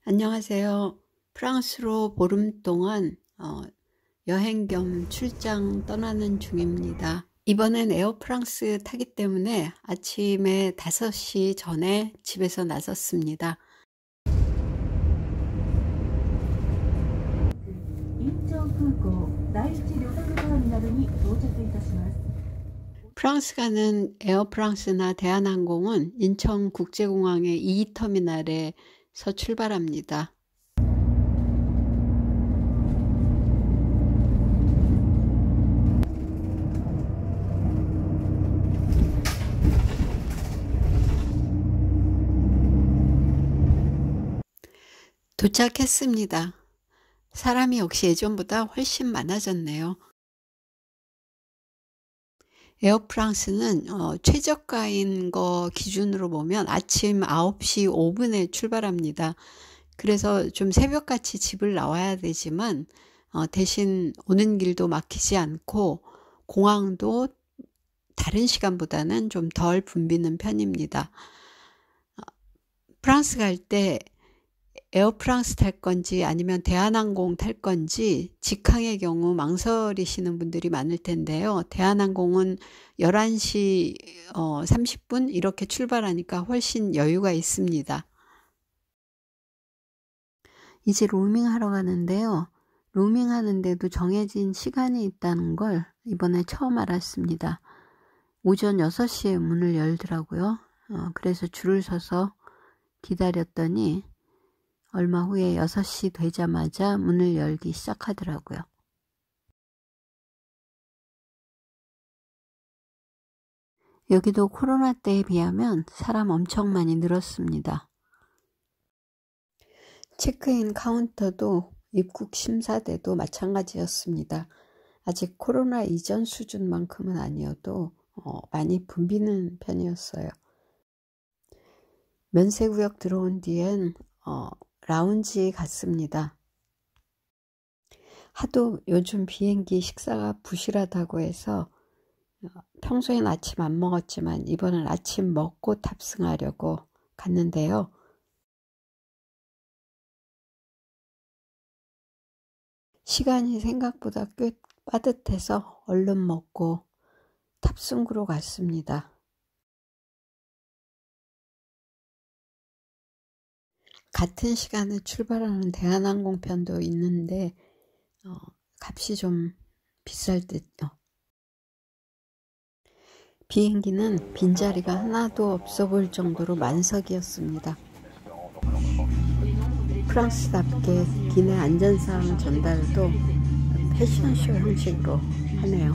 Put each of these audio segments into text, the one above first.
안녕하세요. 프랑스로 보름 동안 여행 겸 출장 떠나는 중입니다. 이번엔 에어프랑스 타기 때문에 아침에 5시 전에 집에서 나섰습니다. 프랑스 가는 에어프랑스나 대한항공은 인천국제공항의 2터미널에서 출발합니다. 도착했습니다. 사람이 역시 예전보다 훨씬 많아졌네요. 에어프랑스는 최저가인 거 기준으로 보면 아침 9시 5분에 출발합니다. 그래서 좀 새벽같이 집을 나와야 되지만 대신 오는 길도 막히지 않고 공항도 다른 시간보다는 좀 덜 붐비는 편입니다. 프랑스 갈 때 에어프랑스 탈 건지 아니면 대한항공 탈 건지 직항의 경우 망설이시는 분들이 많을 텐데요. 대한항공은 11시 30분 이렇게 출발하니까 훨씬 여유가 있습니다. 이제 로밍하러 가는데요. 로밍하는데도 정해진 시간이 있다는 걸 이번에 처음 알았습니다. 오전 6시에 문을 열더라고요. 그래서 줄을 서서 기다렸더니 얼마 후에 6시 되자마자 문을 열기 시작하더라고요. 여기도 코로나 때에 비하면 사람 엄청 많이 늘었습니다. 체크인 카운터도 입국 심사대도 마찬가지였습니다. 아직 코로나 이전 수준만큼은 아니어도 많이 붐비는 편이었어요. 면세구역 들어온 뒤엔 라운지 갔습니다. 하도 요즘 비행기 식사가 부실하다고 해서 평소엔 아침 안 먹었지만 이번엔 아침 먹고 탑승하려고 갔는데요. 시간이 생각보다 꽤 빠듯해서 얼른 먹고 탑승구로 갔습니다. 같은 시간에 출발하는 대한항공 편도 있는데 값이 좀 비쌀 듯요. 비행기는 빈자리가 하나도 없어 보일 정도로 만석이었습니다. 프랑스답게 기내 안전사항 전달도 패션쇼 형식으로 하네요.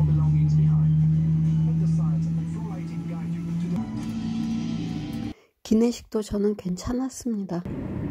기내식도 저는 괜찮았습니다.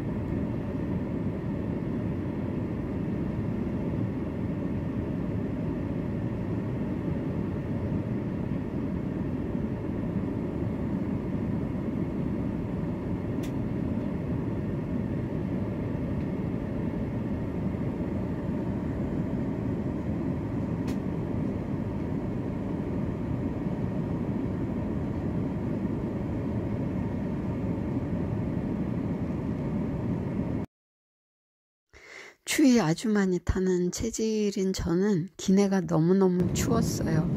추위 아주 많이 타는 체질인 저는 기내가 너무너무 추웠어요.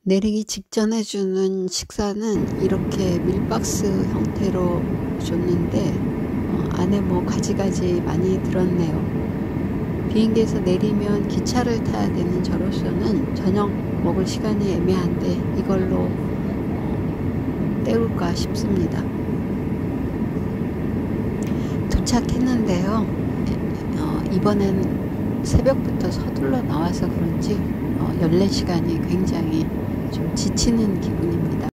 내리기 직전에 주는 식사는 이렇게 밀박스 형태로 줬는데 안에 뭐 가지가지 많이 들었네요. 비행기에서 내리면 기차를 타야 되는 저로서는 저녁 먹을 시간이 애매한데 이걸로 때울까 싶습니다. 도착했는데요. 이번엔 새벽부터 서둘러 나와서 그런지 14시간이 굉장히 좀 지치는 기분이